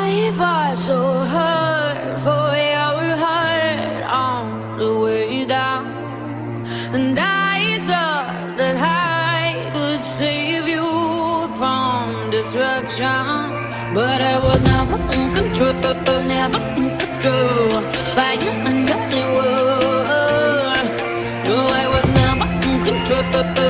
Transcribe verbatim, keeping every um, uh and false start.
I fought so hard for your heart on the way down, and I thought that I could save you from destruction, but I was never in control, never in control, fighting under the world. No, I was never in control.